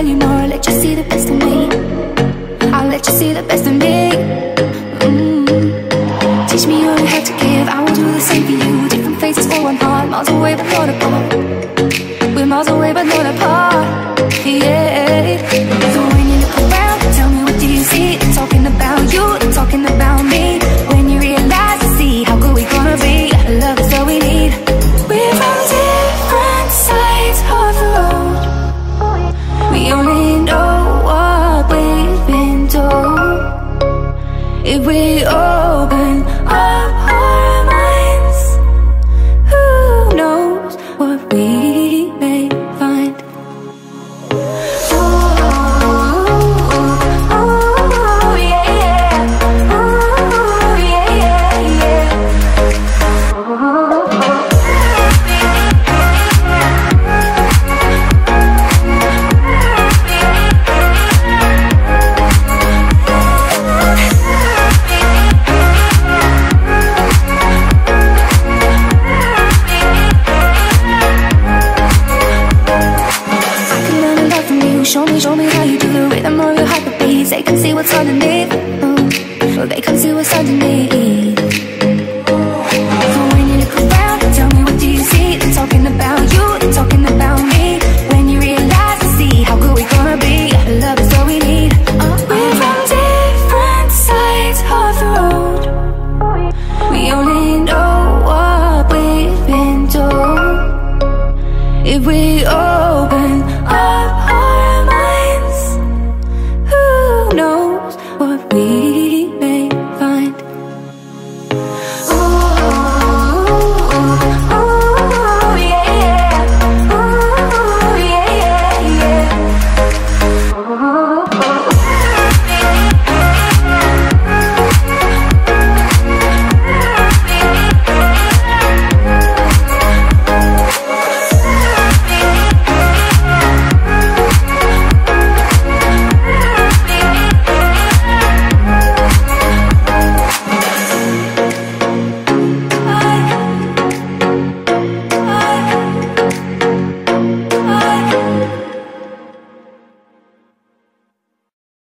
tell you more, let you see the best of me. I'll let you see the best of me. Teach me all you have to give, I will do the same for you. Different faces for one heart, miles away but not apart. We're miles away but not apart, yeah. So when you look around, tell me what do you see? They're talking about you, they're talking about me. When you realize to see how good we gonna be, love is all we need. We're from different sides of the road. We only know what we've been told. If we open up our minds, who knows what we may find. Oh, yeah, yeah. Oh, yeah, yeah, yeah. Show me how you do the rhythm of your heartbeats. They can see what's underneath. They can see